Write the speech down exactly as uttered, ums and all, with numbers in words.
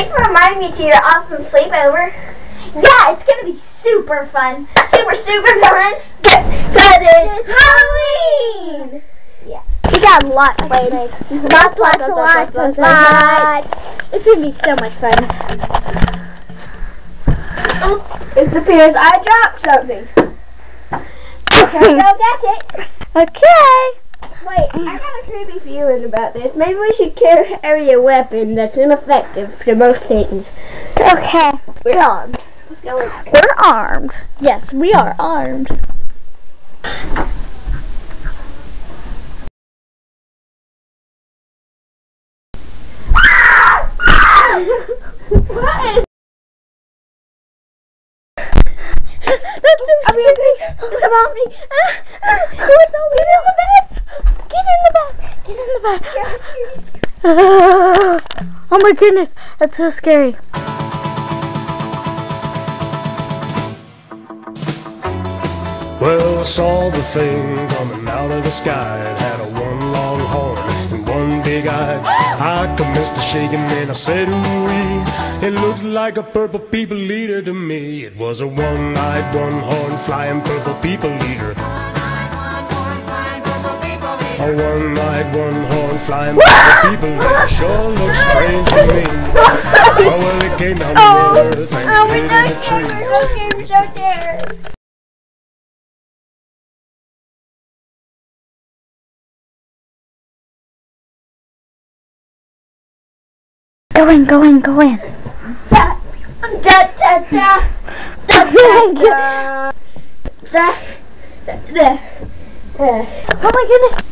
Thanks for reminding me to your awesome sleepover. Yeah, it's gonna be super fun. Super, super fun. Because it's Halloween! Yeah. We got lots played. Lots, lots, lots, lots, lots, lots. It's gonna be so much fun. It appears I dropped something. Okay, go get it. Okay. Wait, I got a creepy feeling about this. Maybe we should carry a weapon that's ineffective to most things. Okay. We're armed. Let's go in there. We're armed. Yes, we are armed. What? That's so scary. Come on me. Who's over Get in the bed. Get in the bed. Get in the bed. Oh my goodness. That's so scary. Well, I saw the thing coming out of the sky. It had a one long horn and one big eye. I commenced to shaking and I said, ooh-wee. It looked like a purple people eater to me. It was a one-eyed, one-horn flying purple people eater. A one-eyed, one-horn flying purple people eater sure looks strange to me. Oh, well, it came down Oh, the earth and oh, hid we're in the so scared. trees. We're so scared. We're so scared. Go in, go in, go in. Da, da, da, da, da, da, da, da, da. Oh my goodness.